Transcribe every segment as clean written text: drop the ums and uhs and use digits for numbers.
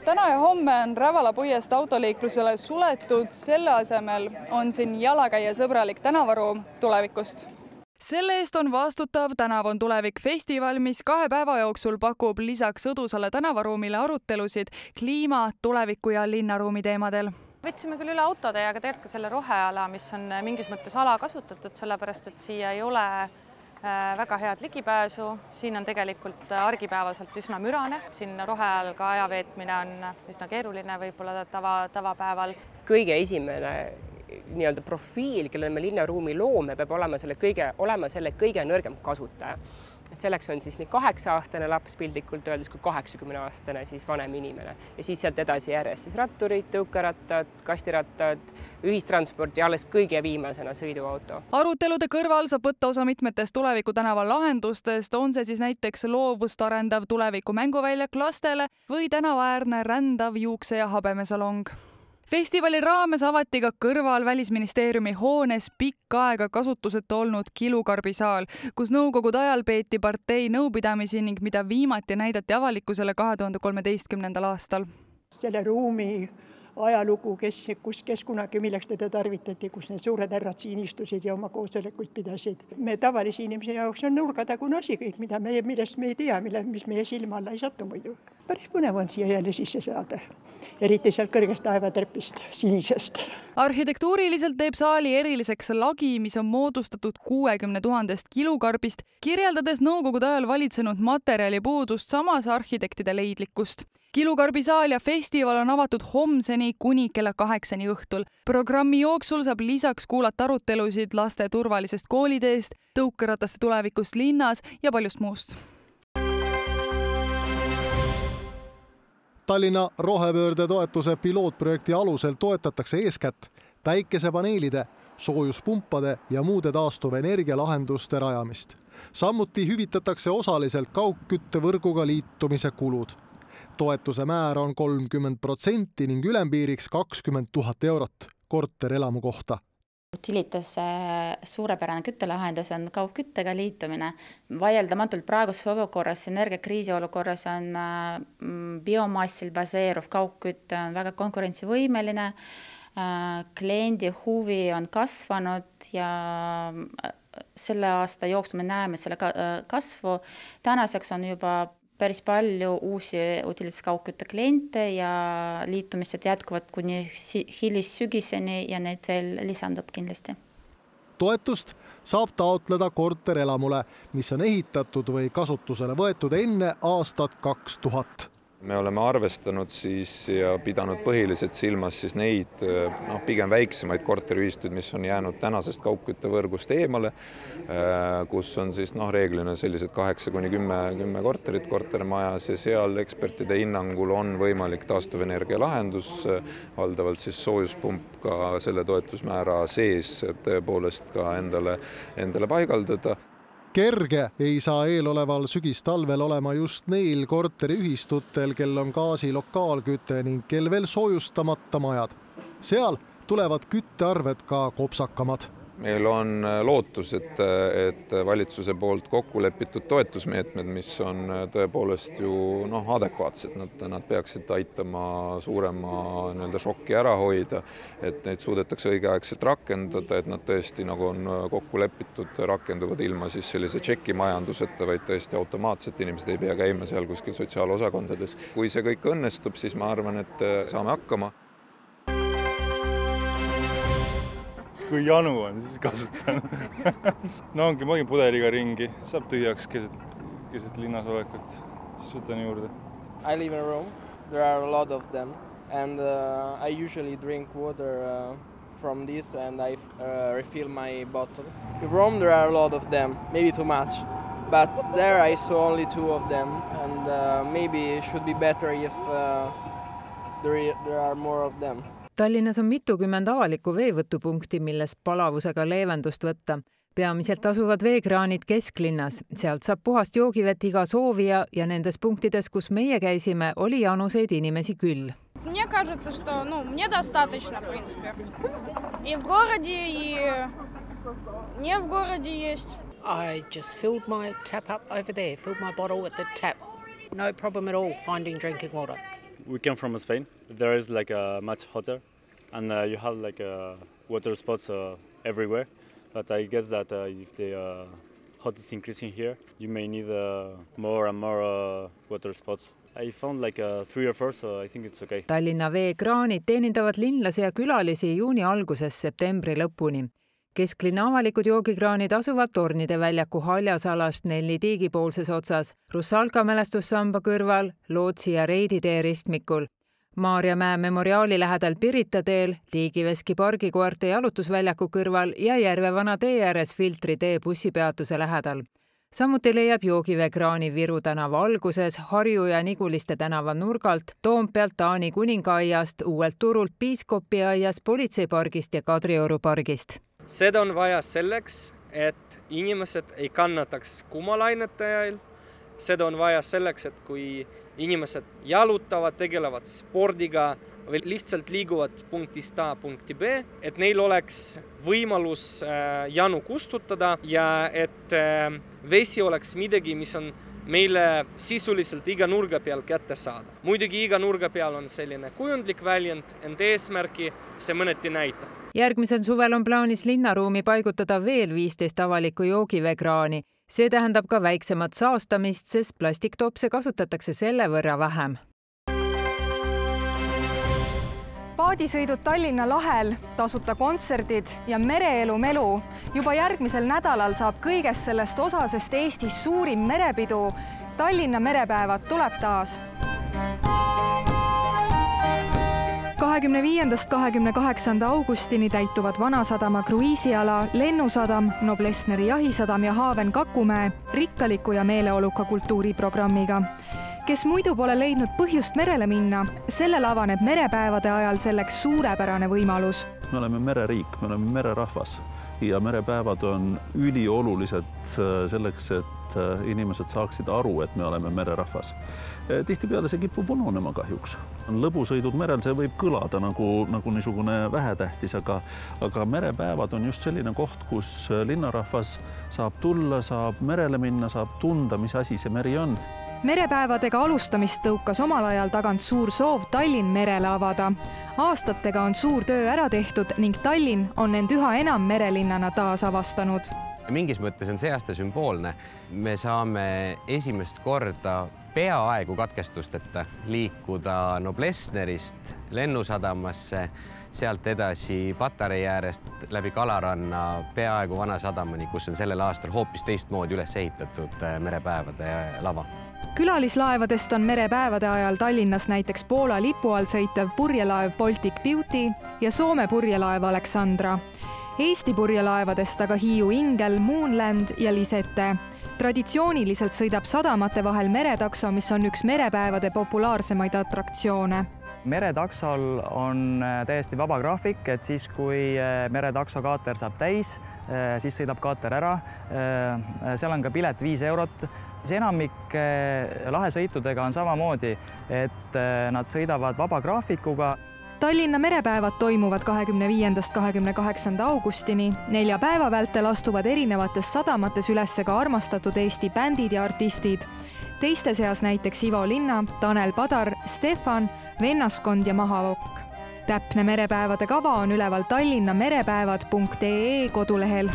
Täna ja homme on Rävala puiest autoliiklusele suletud, selle asemel on siin jalakäija sõbralik tänavaruum tulevikust. Selle eest on vastutav Tänav on tulevik festival, mis 2 päeva jooksul pakub lisaks õdusale tänavaruumile arutelusid kliima, tuleviku ja linnaruumi teemadel. Võtsime küll üle autode ja tegelikult ka selle roheala, mis on mingis mõttes alakasutatud, sellepärast et siia ei ole väga head ligipääsu. Siin on tegelikult argipäevaselt üsna mürane. Siin roheajal ka aja veetmine on üsna keeruline võib-olla tavapäeval. Kõige esimene nii-öelda profiil, kellele me linnaruumi loome, peab olema selle kõige nõrgem kasutaja. Selleks on siis nii 8-aastane laps piltlikult öeldes kui 80-aastane siis vanem inimene. Ja siis sealt edasi järjest siis ratturid, tõukerattad, kastirattad, ühistransport ja alles kõige viimasena sõiduauto. Arutelude kõrval saab võtta osa mitmetest tuleviku tänava lahendustest, on see siis näiteks loovust arendav tuleviku mänguväljak lastele või tänavaäärne rändav juukse- ja habemesalong. Festivali raames avati ka kõrval Välisministeeriumi hoones pikka aega kasutuseta olnud kilukarbisaal, kus nõukogude ajal peeti partei nõupidamisi ning mida viimati näidati avalikkusele 2013. aastal. Selle ruumi ajalugu, kes kunagi milleks teda tarvitati, kus need suured härrad siin istusid ja oma koosolekuid pidasid. Me tavalisi inimese jaoks on nurgatagune asi kõik, millest me ei tea, mis meie silma alla ei satu muidu. Päris põnev on siia jälle sisse saada. Eriti sealt kõrgest taevatrepist, sinisest. Arhitektuuriliselt teeb saali eriliseks lagi, mis on moodustatud 60 000 kilukarbist, kirjeldades nõukogude ajal valitsenud materjalipuudust, samas arhitektide leidlikkust. Kilukarbisaal ja festival on avatud homseni kuni kella 8 õhtul. Programmi jooksul saab lisaks kuulata arutelusid laste turvalisest kooliteest, tõukerataste tulevikust linnas ja paljust muust. Tallinna rohepöörde toetuse pilootprojekti alusel toetatakse eeskätt päikesepaneelide, soojuspumpade ja muude taastuvenergialahenduste rajamist. Samuti hüvitatakse osaliselt kaugküttevõrguga liitumise kulud. Toetuse määr on 30% ning ülempiiriks 20 000 eurot korterelamu kohta. Utilitas suurepärane küttelahendus on kaugküttega liitumine. Vaieldamatult praeguses olukorras, energiakriisi olukorras on biomassil baseeruv kaugkütte on väga konkurentsivõimeline. Kliendi huvi on kasvanud ja selle aasta jooksul me näeme selle kasvu. Tänaseks on juba päris palju uusi Utilitas kaugkütte kliente ja liitumised jätkuvad kuni hilissügiseni ja need veel lisandub kindlasti. Toetust saab taotleda korterelamule, mis on ehitatud või kasutusele võetud enne aastat 2000. Me oleme arvestanud siis ja pidanud põhiliselt silmas siis neid pigem väiksemaid korteriühistuid, mis on jäänud tänasest kaugküttevõrgust eemale, kus on siis reeglina sellised 8-10 korterit kortermajas ja seal ekspertide hinnangul on võimalik taastuvenergia lahendus, valdavalt siis soojuspump ka selle toetusmäära sees tõepoolest ka endale paigaldada. Kerge ei saa eeloleval sügistalvel olema just neil korteriühistutel, kel on gaasi lokaalküte ning kel veel soojustamata majad. Seal tulevad küttearved ka kopsakamad. Meil on lootus, et valitsuse poolt kokku lepitud toetusmeetmed, mis on tõepoolest ju adekvaatsed, nad peaksid aitama suurema šokki ära hoida, et neid suudetakse õigeaegselt rakendada, et nad tõesti nagu on kokku lepitud, rakenduvad ilma siis sellise tšekimajanduseta, vaid tõesti automaatselt inimesed ei pea käima seal kuskil sotsiaalosakondades. Kui see kõik õnnestub, siis ma arvan, et saame hakkama. Kui janu on, siis kasutan. Ongi mõgin pudeliga ringi, saab tühjaks keset linnas olekut, siis võtan juurde. I live in Rome. There are a lot of them and I usually drink water from this and I refill my bottle. In Rome there are a lot of them, maybe too much, but there I saw only 2 of them and maybe it should be better if there are more of them. Tallinnas on mitukümmend avalikku veevõtupunkti, millest palavusega leevendust võtta. Peamiselt asuvad veekraanid kesklinnas. Sealt saab puhast joogivett iga soovija ja nendes punktides, kus meie käisime, oli januseid inimesi küll. Мне кажется, что мне достаточно, в принципе. И в городе, и не в городе есть. I just filled my tap up over there, filled my bottle at the tap. No problem at all finding drinking water. We came from Spain. There is like a much hotter, and you have like water spots everywhere. But I guess that if the hot is increasing here, you may need more and more water spots. I found like 3 or 4, so I think it's okay. Tallinna veekraanid teenindavad linlasi ja külalisi juuni algusest septembri lõpuni. Kesklinna avalikud joogikraanid asuvad Tornide väljaku Haljasalast Nelli tiigi poolses otsas, Russalka mälestussamba kõrval, Lootsi ja Reiditee ristmikul, Maarjamäe memoriaali lähedal Pirita teel, Tiigiveski pargikoerte jalutusväljaku kõrval ja Järvevana tee ääres Filtri tee bussipeatuse lähedal. Samuti leiab joogiveekraani Viru tänava alguses, Harju ja Niguliste tänava nurgalt, Toompealt Taani kuningaaiast, Uuelt Turult Piiskopi aias, Politseipargist ja Kadrioru pargist. Seda on vaja selleks, et inimesed ei kannataks kuumalainete ajal. Seda on vaja selleks, et kui inimesed jalutavad, tegelevad spordiga või lihtsalt liiguvad punktist A punkti B, et neil oleks võimalus janu kustutada ja et vesi oleks midagi, mis on meile sisuliselt iga nurga peal kätte saada. Muidugi iga nurga peal on selline kujundlik väljend, ent eesmärki see mõneti näitab. Järgmisel suvel on plaanis linnaruumi paigutada veel 15 avalikku joogiveekraani. See tähendab ka väiksemat saastamist, sest plastiktopse kasutatakse selle võrra vähem. Paadisõidud Tallinna lahel, tasuta kontserdid ja mereelu melu. Juba järgmisel nädalal saab kõigest sellest osa, sest Eestis suurim merepidu Tallinna merepäevad tuleb taas. 25.–28. augustini täituvad Vanasadama kruiisiala, Lennusadam, Noblessneri jahisadam ja Haaven Kakumäe rikkaliku ja meeleoluka kultuuriprogrammiga. Kes muidu pole leidnud põhjust merele minna, sellel avaneb merepäevade ajal selleks suurepärane võimalus. Me oleme mereriik, me oleme mererahvas ja merepäevad on üliolulised selleks, et inimesed saaksid aru, et me oleme mererahvas. Tihtipeale see kipub ununema kahjuks. Lõbusõidud merel, see võib kõlada nagu niisugune vähetähtis, aga merepäevad on just selline koht, kus linnarahvas saab tulla, saab merele minna, saab tunda, mis asi see meri on. Merepäevadega alustamist tõukas omal ajal tagant suur soov Tallinn merele avada. Aastatega on suur töö ära tehtud ning Tallinn on end üha enam merelinnana taas avastanud. Mingis mõttes on see aasta sümboolne. Me saame esimest korda peaaegu katkestusteta liikuda Noblessnerist Lennusadamasse, sealt edasi Patarei äärest läbi Kalaranna peaaegu Vanasadamani, kus on sellel aastal hoopis teistmoodi üles ehitatud merepäevade lava. Külalislaevadest on merepäevade ajal Tallinnas näiteks Poola lipu all sõitev purjelaev Baltic Beauty ja Soome purjelaev Aleksandra. Eesti purjelaevadest aga Hiiu Ingel, Moonland ja Lisette. Traditsiooniliselt sõidab sadamate vahel meretakso, mis on üks merepäevade populaarsemaid atraktsioone. Meretaksol on täiesti vaba graafik, et siis kui meretakso kaater saab täis, siis sõidab kaater ära. Seal on ka pilet 5 eurot. Enamik lahesõitudega on samamoodi, et nad sõidavad vaba graafikuga. Tallinna merepäevad toimuvad 25.–28. augustini. 4 päeva vältel astuvad erinevates sadamates üles ka armastatud Eesti bändid ja artistid. Teiste seas näiteks Ivo Linna, Tanel Padar, Stefan, Vennaskond ja Mahavokk. Täpne merepäevade kava on üleval tallinnamerepäevad.ee kodulehel.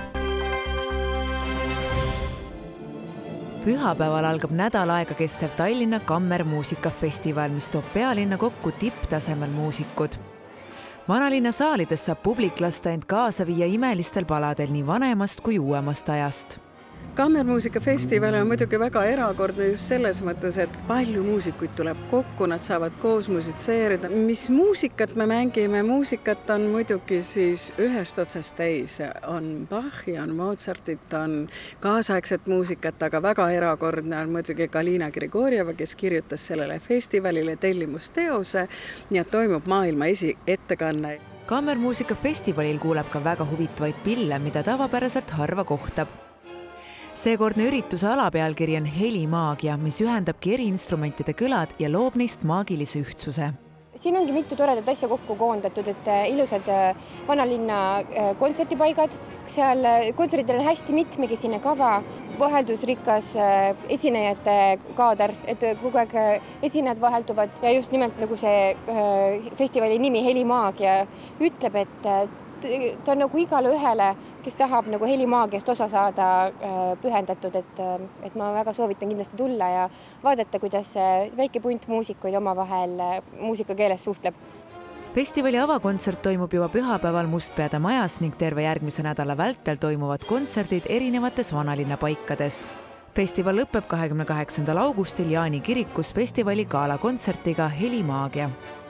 Pühapäeval algab nädal aega kestev Tallinna kammermuusikafestival, mis toob pealinna kokku tipptasemel muusikud. Vanalinna saalides saab publik lasta end kaasa viia imelistel paladel nii vanemast kui uuemast ajast. Kammermuusikafestival on muidugi väga erakordne just selles mõttes, et palju muusikuid tuleb kokku, nad saavad koos musitseerida. Mis muusikat me mängime? Muusikat on muidugi siis ühest otsast täis. On Bachi, on Mozartit, on kaasaegset muusikat, aga väga erakordne on muidugi Galina Grigorjeva, kes kirjutas sellele festivalile tellimusteose ja toimub maailma esiettekanne. Kammermuusikafestivalil kuuleb ka väga huvitavaid pille, mida tavapäraselt harva kohtab. Seekordne ürituse alapealkiri on helimaagia, mis ühendabki eri instrumentide kõlad ja loob neist maagilise ühtsuse. siin ongi mitu toredat asja kokku koondatud, et ilusad vanalinna kontserdipaigad, seal kontserdidel on hästi mitmekesine kava, vaheldusrikas esinejate kaader, et kogu aeg esinejad vahelduvad ja just nimelt nagu see festivali nimi Helimaagia ütleb, et ta on nagu igale ühele, kes tahab nagu helimaagiast osa saada, pühendatud, et ma väga soovitan kindlasti tulla ja vaadata, kuidas väike punt muusikuid omavahel muusikakeeles suhtleb. Festivali avakontsert toimub juba pühapäeval Mustpeade majas ning terve järgmise nädala vältel toimuvad kontserdid erinevates vanalinna paikades. Festival lõpeb 28. augustil Jaani kirikus festivali galakontsertiga Helimaagia.